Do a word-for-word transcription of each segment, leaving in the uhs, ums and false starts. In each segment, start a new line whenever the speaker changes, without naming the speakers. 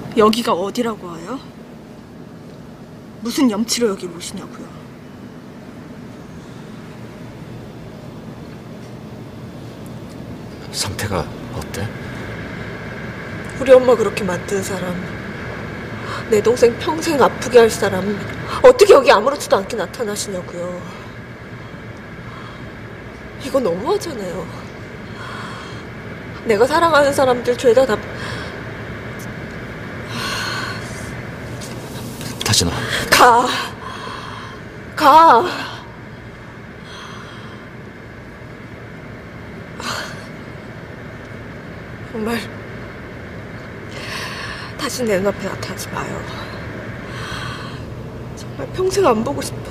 여기가 어디라고 해요? 무슨 염치로 여기 오시냐고요?
상태가 어때?
우리 엄마 그렇게 만든 사람, 내 동생 평생 아프게 할 사람 어떻게 여기 아무렇지도 않게 나타나시냐고요. 이거 너무하잖아요. 내가 사랑하는 사람들 죄다 다...
다진아.
가. 가. 정말 다시 내 눈앞에 나타나지 마요. 정말 평생 안 보고 싶어.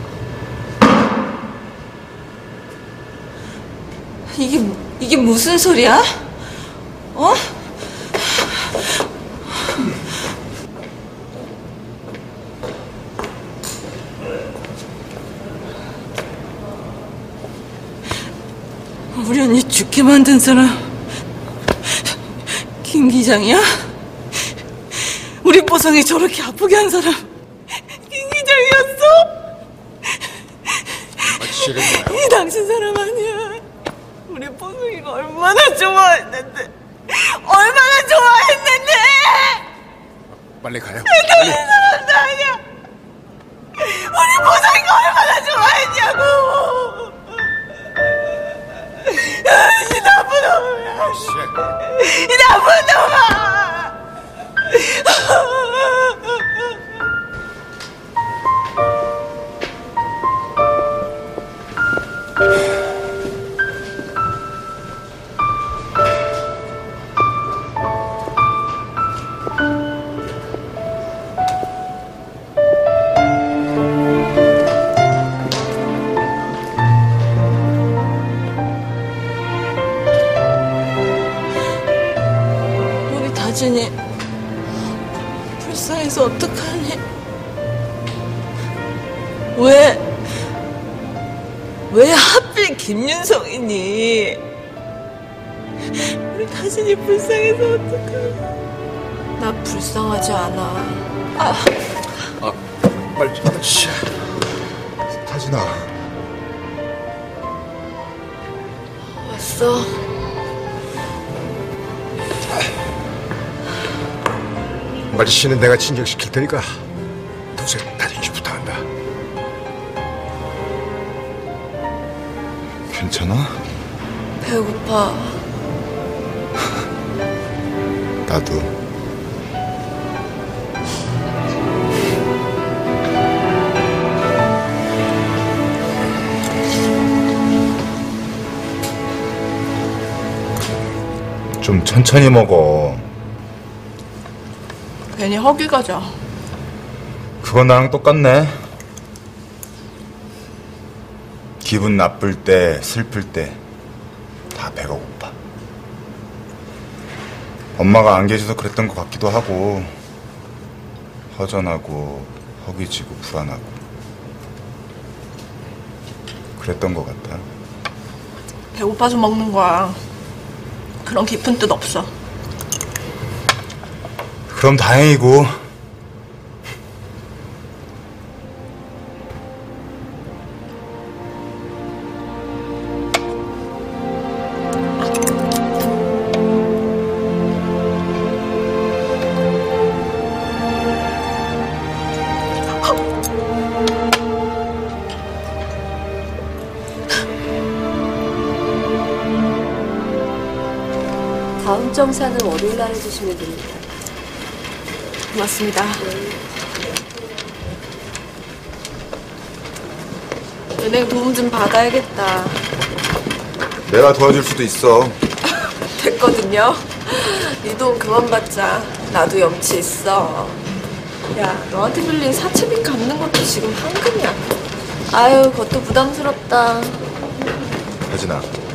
이게, 이게 무슨 소리야? 어? 우리 언니 죽게 만든 사람 김 기장이야? 우리 뽀송이 저렇게 아프게 한 사람 김 기장이었어? 이 당신 사람 아니야. 우리 뽀송이가 얼마나 좋아했는데, 얼마나 좋아했는데.
빨리 가요.
당신 사람도 아니야. 우리 뽀송이가 얼마나 좋아했냐고. 이 나쁜 놈아. 이 나쁜 놈아. 다진이 불쌍해서 어떡하니? 왜? 왜 하필 김윤성이니? 우리 다진이 불쌍해서 어떡하니?
나 불쌍하지 않아.
아,
아, 빨리. 씨.
다진아.
왔어.
마리 씨는 내가 진정시킬 테니까 동생 다진 씨 부탁한다.
괜찮아?
배고파.
나도. 좀 천천히 먹어.
괜히 허기 가져.
그건 나랑 똑같네. 기분 나쁠 때, 슬플 때 다 배가 고파. 엄마가 안 계셔서 그랬던 것 같기도 하고, 허전하고 허기지고 불안하고 그랬던 것 같아.
배고파서 먹는 거야. 그런 깊은 뜻 없어.
그럼 다행이고.
다음 정산은 월요일 날 해주시면 됩니다.
고맙습니다. 은행 도움 좀 받아야겠다.
내가 도와줄 수도 있어.
됐거든요. 네 돈 그만 받자. 나도 염치 있어. 야, 너한테 빌린 사채빚 갚는 것도 지금 한금이야. 아유, 그것도 부담스럽다.
다진아.